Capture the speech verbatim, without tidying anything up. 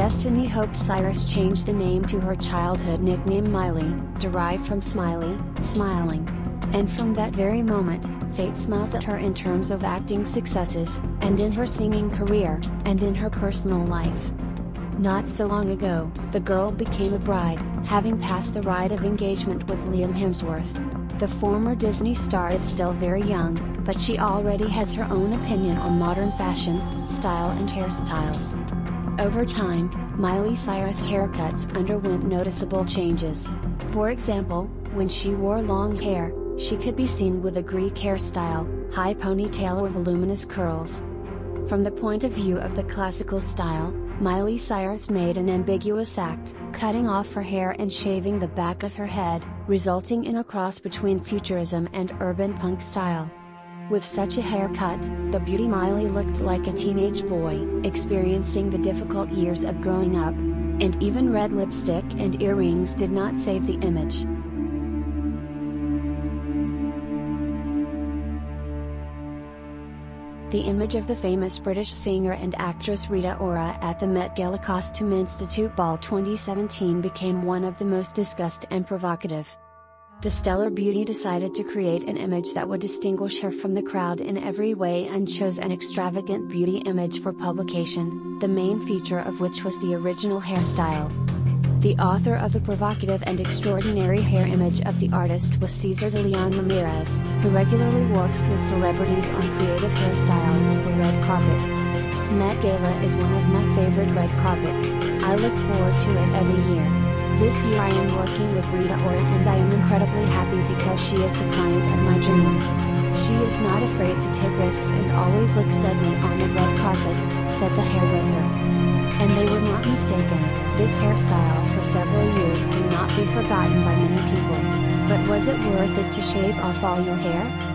Destiny hoped Cyrus changed the name to her childhood nickname Miley, derived from Smiley, smiling. And from that very moment, fate smiles at her in terms of acting successes, and in her singing career, and in her personal life. Not so long ago, the girl became a bride, having passed the rite of engagement with Liam Hemsworth. The former Disney star is still very young, but she already has her own opinion on modern fashion, style and hairstyles. Over time, Miley Cyrus' haircuts underwent noticeable changes. For example, when she wore long hair, she could be seen with a Greek hairstyle, high ponytail or voluminous curls. From the point of view of the classical style, Miley Cyrus made an ambiguous act, cutting off her hair and shaving the back of her head, resulting in a cross between futurism and urban punk style. With such a haircut, the beauty Miley looked like a teenage boy, experiencing the difficult years of growing up. And even red lipstick and earrings did not save the image. The image of the famous British singer and actress Rita Ora at the Met Gala Costume Institute Ball twenty seventeen became one of the most discussed and provocative. The stellar beauty decided to create an image that would distinguish her from the crowd in every way and chose an extravagant beauty image for publication, the main feature of which was the original hairstyle. The author of the provocative and extraordinary hair image of the artist was Cesar de Leon Ramirez, who regularly works with celebrities on creative hairstyles for red carpet. Met Gala is one of my favorite red carpet. I look forward to it every year. This year I am working with Rita Ora and I am incredibly happy because she is the client of my dreams. She is not afraid to take risks and always looks deadly on the red carpet, said the hairdresser. And they were not mistaken, this hairstyle for several years cannot be forgotten by many people. But was it worth it to shave off all your hair?